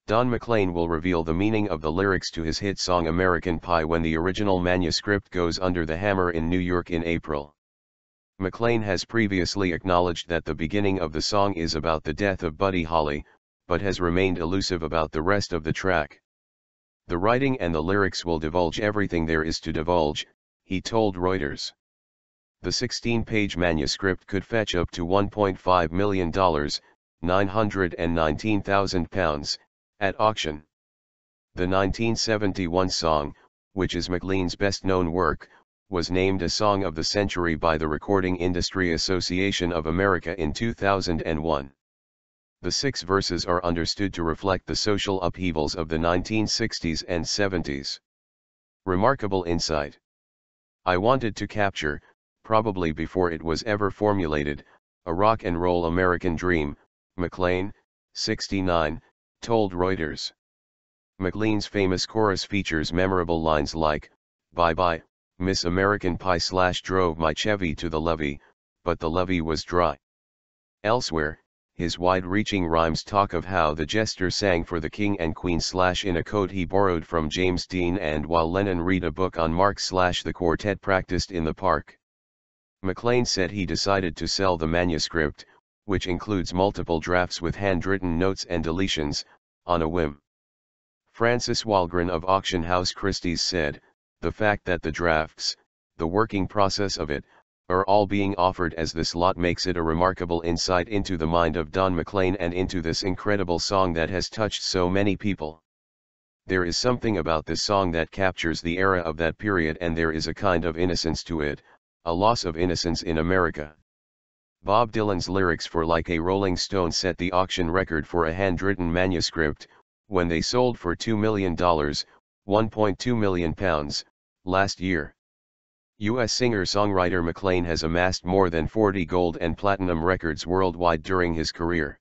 Don McLean will reveal the meaning of the lyrics to his hit song American Pie when the original manuscript goes under the hammer in New York in April. McLean has previously acknowledged that the beginning of the song is about the death of Buddy Holly, but has remained elusive about the rest of the track. The writing and the lyrics will divulge everything there is to divulge, he told Reuters. The 16-page manuscript could fetch up to $1.5 million, £919,000, at auction. The 1971 song, which is McLean's best-known work, was named a Song of the Century by the Recording Industry Association of America in 2001. The 6 verses are understood to reflect the social upheavals of the 1960s and 70s. Remarkable insight. I wanted to capture, probably before it was ever formulated, a rock and roll American dream, McLean, 69, told Reuters. McLean's famous chorus features memorable lines like, "Bye bye, Miss American Pie / drove my Chevy to the levee, but the levee was dry." Elsewhere, his wide-reaching rhymes talk of how the jester sang for the king and queen / in a coat he borrowed from James Dean and while Lennon read a book on Marx / the quartet practiced in the park. McLean said he decided to sell the manuscript, which includes multiple drafts with handwritten notes and deletions, on a whim. Francis Walgren of auction house Christie's said, "The fact that the drafts, the working process of it, are all being offered as this lot makes it a remarkable insight into the mind of Don McLean and into this incredible song that has touched so many people. There is something about this song that captures the era of that period and there is a kind of innocence to it, a loss of innocence in America." Bob Dylan's lyrics for Like a Rolling Stone set the auction record for a handwritten manuscript, when they sold for $2 million, £1.2 million, last year. U.S. singer-songwriter McLean has amassed more than 40 gold and platinum records worldwide during his career.